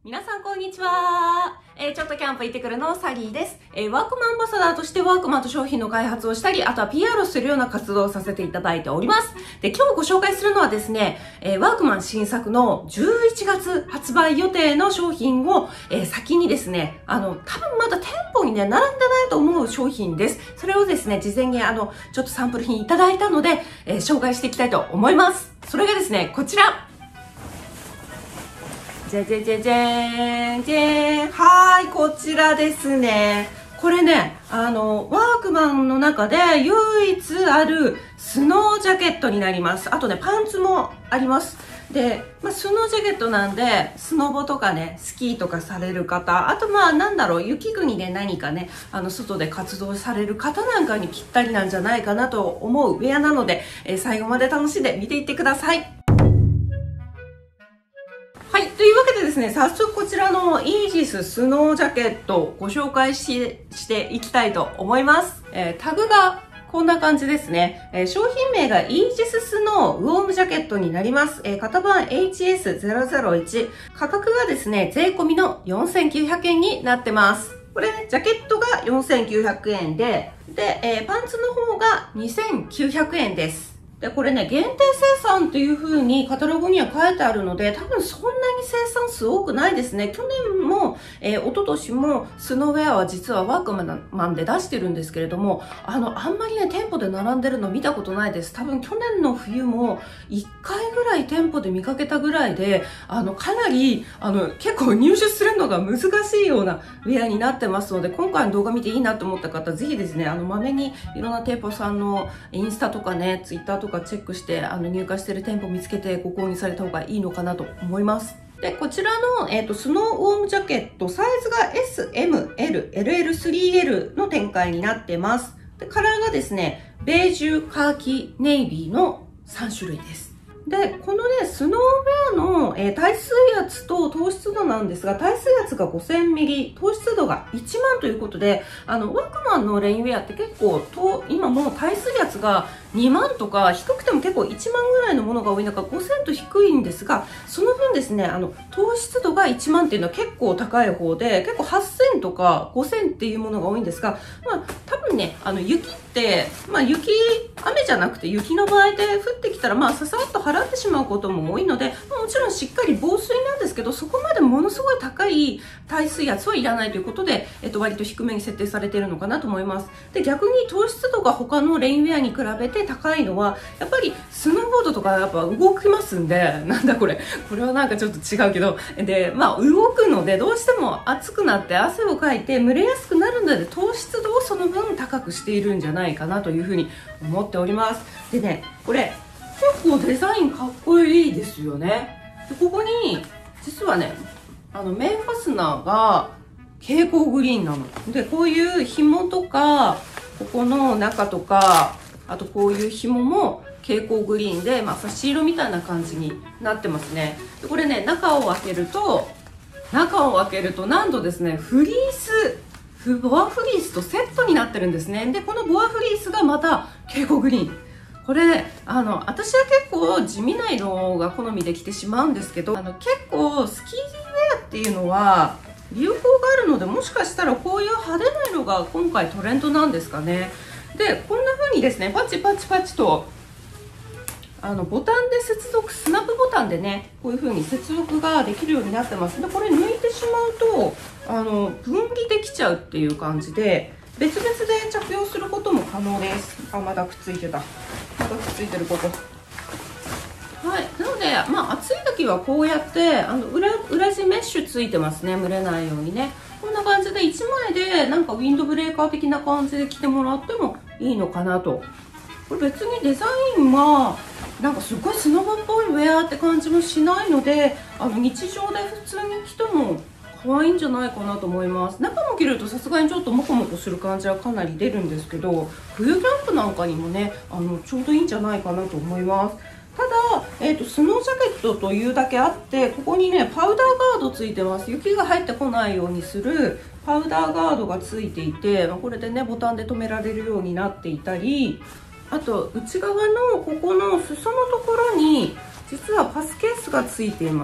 皆さんこんにちは。ちょっとキャンプ行ってくるのサリーです。ワークマンアンバサダーとしてワークマンと商品の開発をしたり、あとは PR をするような活動をさせていただいております。で、今日ご紹介するのはですね、ワークマン新作の11月発売予定の商品を、先にですね、多分まだ店舗にね、並んでないと思う商品です。それをですね、事前にちょっとサンプル品いただいたので、紹介していきたいと思います。それがですね、こちら。じゃじゃじゃじゃーん、じゃーん。はーい、こちらですね。これね、ワークマンの中で唯一あるスノージャケットになります。あとね、パンツもあります。で、スノージャケットなんで、スノボとかね、スキーとかされる方、あと雪国で何かね、外で活動される方なんかにぴったりなんじゃないかなと思うウェアなので、最後まで楽しんで見ていってください。はい。というわけでですね、早速こちらのイージススノージャケットをご紹介していきたいと思います。タグがこんな感じですね。商品名がイージススノーウォームジャケットになります。型番 HS001。価格がですね、税込みの4900円になってます。これね、ジャケットが4900円で、パンツの方が2900円です。で、これね、限定生産っていう風にカタログには書いてあるので、多分そんなに生産数多くないですね。去年も、一昨年もスノーウェアは実はワークマンで出してるんですけれども、あんまりね、店舗で並んでるの見たことないです。多分去年の冬も1回ぐらい店舗で見かけたぐらいで、かなり、結構入手するのが難しいようなウェアになってますので、今回の動画見ていいなと思った方、ぜひですね、まめにいろんな店舗さんのインスタとかね、ツイッターとかチェックして入荷してる店舗見つけてご購入された方がいいのかなと思います。で、こちらの、スノーウォームジャケット、サイズが S、M、L、LL、3L の展開になってます。で、カラーがですね、ベージュ、カーキ、ネイビーの3種類です。で、このね、スノーウェアの、耐水圧と糖質度なんですが、耐水圧が5000ミリ、糖質度が1万ということで、ワークマンのレインウェアって結構、今もう耐水圧が2万とか、低くても結構1万ぐらいのものが多い中、5000と低いんですが、その分ですね、糖質度が1万っていうのは結構高い方で、結構8000とか5000っていうものが多いんですが、多分ね、雪って、雨じゃなくて雪の場合で降ってきたら、ささっと払ってしまうことも多いので、もちろんしっかり防水なんですけど、そこまでものすごい高い耐水圧はいらないということで、割と低めに設定されているのかなと思います。で、逆に糖質度が他のレインウェアに比べて高いのは、やっぱりスノーボードとかやっぱ動きますんで、なんだこれはなんかちょっと違うけど、で、動くのでどうしても暑くなって汗をかいて蒸れやすくなるので、糖質度をその分高くしているんじゃないかなというふうに思っております。でね、これ結構デザインかっこいいですよね。で、ここに実はね、メインファスナーが蛍光グリーンなので、こういう紐とかここの中とか、あとこういう紐も蛍光グリーンで、差し色みたいな感じになってますね。で、これね、中を開けるとなんとですね、ボアフリースとセットになってるんですね。で、このボアフリースがまた蛍光グリーン。これ、私は結構地味な色が好みで着てしまうんですけど、結構スキーウェアっていうのは流行があるので、もしかしたらこういう派手な色が今回トレンドなんですかね。で、こんな風にですね、パチパチパチと、ボタンで接続、スナップボタンでね、こういう風に接続ができるようになってます。で、これ抜いてしまうと、分離できちゃうっていう感じで、別々で着用することも可能です。まだくっついてた。まだくっついてる、ここ。はい。なので、暑い時はこうやって、裏地メッシュついてますね。蒸れないようにね。こんな感じで1枚で、なんかウィンドブレーカー的な感じで着てもらってもいいのかなと。これ別にデザインは、なんかすごいスノボっぽいウェアって感じもしないので、日常で普通に着ても可愛いんじゃないかなと思います。中も着るとさすがにちょっとモコモコする感じはかなり出るんですけど、冬キャンプなんかにもね、ちょうどいいんじゃないかなと思います。ただ、スノージャケットというだけあって、ここにね、パウダーガードついてます。雪が入ってこないようにするパウダーガードがついていて、これでね、ボタンで留められるようになっていたり、あと内側のここの裾のところに実はパスケースがついています。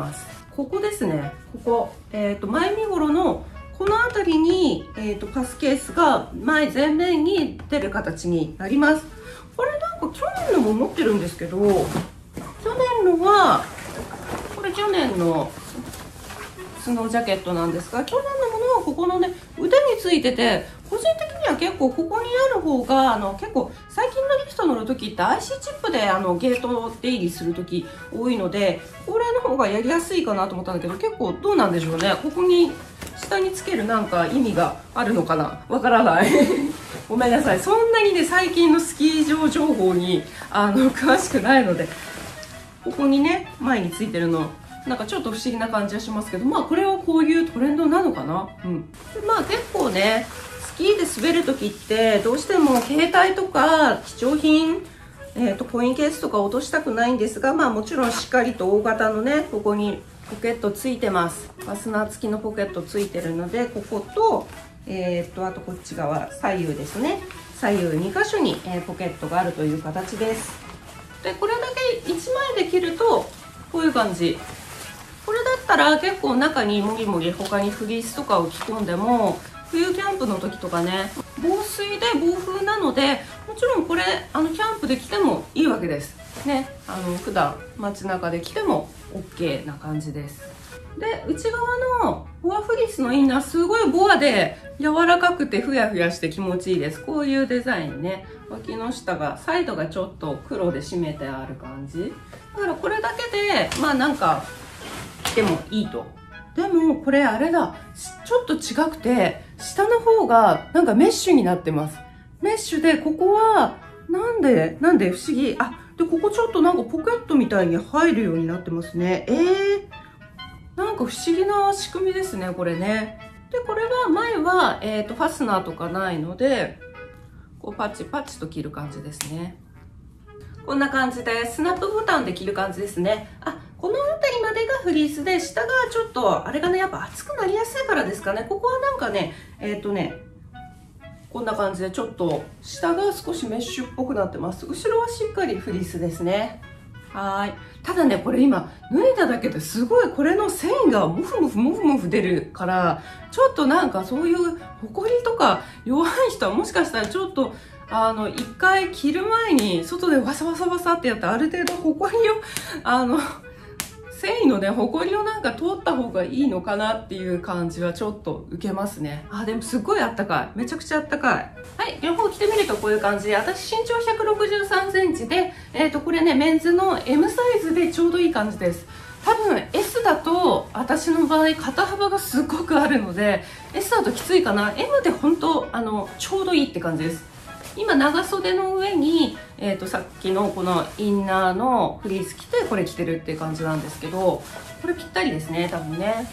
ここですね。ここ、前身頃のこの辺りに、パスケースが前面に出る形になります。これなんか去年のも持ってるんですけど、去年のは、これ去年のスノージャケットなんですが、去年のものはここのね、腕についてて、個人的には結構ここにある方が、結構最近のリフト乗るときって IC チップでゲート出入りするとき多いので、これの方がやりやすいかなと思ったんだけど、結構どうなんでしょうね。ここに下につけるなんか意味があるのかな、わからないごめんなさい、そんなにね最近のスキー場情報に詳しくないので、ここにね前についてるのなんかちょっと不思議な感じはしますけど、まあこれはこういうトレンドなのかな。でまあ結構ねスキーで滑る時ってどうしても携帯とか貴重品、コインケースとか落としたくないんですが、まあもちろんしっかりと大型のねここにポケットついてます。ファスナー付きのポケットついてるので、ここと、あとこっち側左右ですね、左右2箇所に、ポケットがあるという形です。でこれだけ1枚で切るとこういう感じ。これだったら結構中にもぎもぎ他にフリースとかを着込んでも、冬キャンプの時とかね防水で防風なので、もちろんこれキャンプで着てもいいわけですね。普段街中で着ても OK な感じです。で内側のボアフリースのインナー、すごいボアで柔らかくてふやふやして気持ちいいです。こういうデザインね、脇の下がサイドがちょっと黒で締めてある感じだから、これだけでまあなんか着てもいいと。でもこれあれだ、ちょっと違くて下の方がなんかメッシュになってます。メッシュでここはなんで不思議。でここちょっとなんかポケットみたいに入るようになってますね。なんか不思議な仕組みですねこれね。でこれは前は、ファスナーとかないので、こうパチパチと切る感じですね。こんな感じでスナップボタンで切る感じですね。この辺りまでがフリースで、下がちょっとあれがねやっぱ熱くなりやすいからですかね。ここはなんかねこんな感じでちょっと下が少しメッシュっぽくなってます。後ろはしっかりフリースですね。ただねこれ今脱いだだけですごいこれの繊維がモフモフ出るから、ちょっとなんかそういうホコリとか弱い人はもしかしたらちょっと一回着る前に外でワサワサワサってやって、ある程度ホコリを繊維のねホコリをなんか通った方がいいのかなっていう感じはちょっと受けますね。でもすごいあったかい、めちゃくちゃあったかい。両方着てみるとこういう感じで、私身長163センチで、これねメンズの M サイズでちょうどいい感じです。多分 S だと私の場合肩幅がすごくあるので S だときついかな。 M で本当ちょうどいいって感じです。今長袖の上に、さっきのこのインナーのフリース着てこれ着てるっていう感じなんですけど、これぴったりですね多分ね。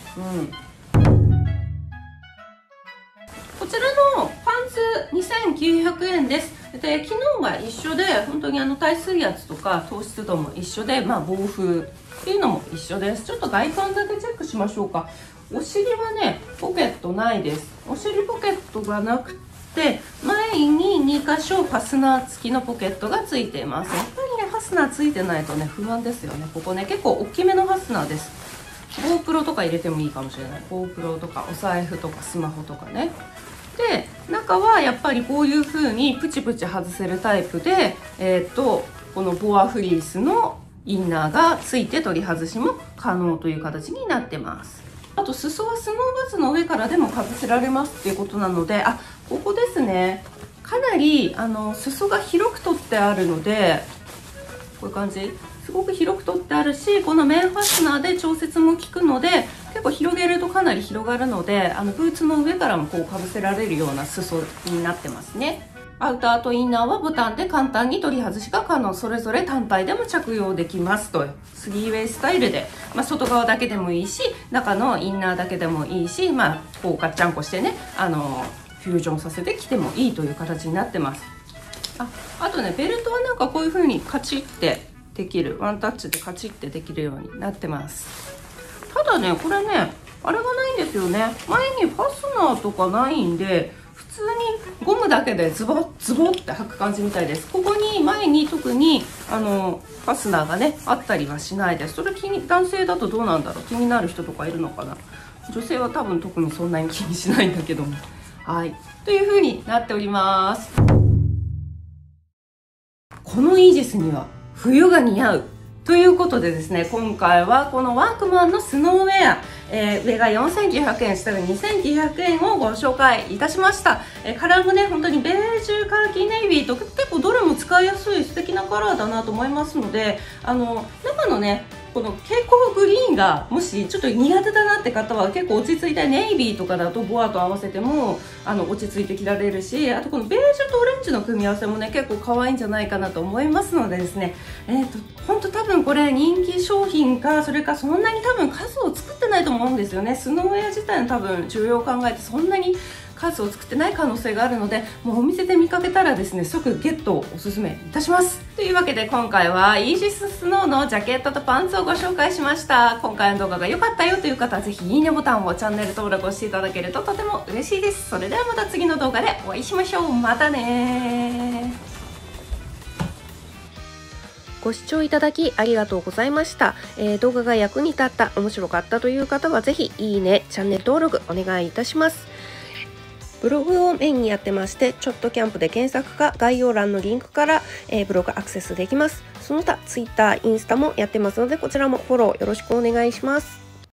こちらのパンツ2900円です。で機能が一緒で、本当に耐水圧とか糖質度も一緒で、防風っていうのも一緒です。ちょっと外観だけチェックしましょうか。お尻はねポケットないです。お尻ポケットがなくて、前に2箇所ファスナー付きのポケットがついています。やっぱりねファスナーついてないとね不安ですよね。ここね結構大きめのファスナーです。 GoPro とか入れてもいいかもしれない。 GoPro とかお財布とかスマホとかね。で中はやっぱりこういう風にプチプチ外せるタイプで、このボアフリースのインナーがついて取り外しも可能という形になってます。あと裾はスノーバスの上からでもかぶせられますっていうことなので、ここですね、かなり裾が広く取ってあるので、こういう感じすごく広く取ってあるし、このメンファスナーで調節も効くので結構広げるとかなり広がるので、ブーツの上からもこうかぶせられるような裾になってますね。アウターとインナーはボタンで簡単に取り外しが可能。それぞれ単体でも着用できますと。スリーウェイスタイルで、外側だけでもいいし、中のインナーだけでもいいし、こうガッチャンコしてねフュージョンさせて着てもいいという形になってます。あとねベルトはなんかこういう風にカチッてできる、ワンタッチでカチッてできるようになってます。ただねこれねあれがないんですよね。前にファスナーとかないんで、普通通にゴムだけでズボッズボって履く感じみたいです。ここに前に特にファスナーがねあったりはしないです。それ男性だとどうなんだろう、気になる人とかいるのかな。女性は多分特にそんなに気にしないんだけども、はいという風になっております。このイージスには冬が似合うということでですね、今回はこのワークマンのスノーウェア、上が4900円、下が2900円をご紹介いたしました。カラーもね本当にベージュ、カーキネイビーと結構どれも使いやすい素敵なカラーだなと思いますので、中のねこの蛍光グリーンがもしちょっと苦手だなって方は結構落ち着いたネイビーとかだとボアと合わせても落ち着いて着られるし、あとこのベージュとオレンジの組み合わせもね結構可愛いんじゃないかなと思いますのでですね、本当多分これ人気商品か、それかそんなに多分数を作ってないと思うんですよね。スノーウェア自体の多分需要を考えてそんなに数を作ってない可能性があるので、もうお店で見かけたらですね即ゲットをおすすめいたします。というわけで今回はイージススノーのジャケットとパンツをご紹介しました。今回の動画が良かったよという方はぜひいいねボタンを、チャンネル登録をしていただけるととても嬉しいです。それではまた次の動画でお会いしましょう。またね。 ご視聴いただきありがとうございました。動画が役に立った、面白かったという方はぜひいいね、チャンネル登録お願いいたします。ブログをメインにやってまして、ちょっとキャンプで検索か概要欄のリンクから、ブログアクセスできます。その他 Twitter、インスタもやってますので、こちらもフォローよろしくお願いします。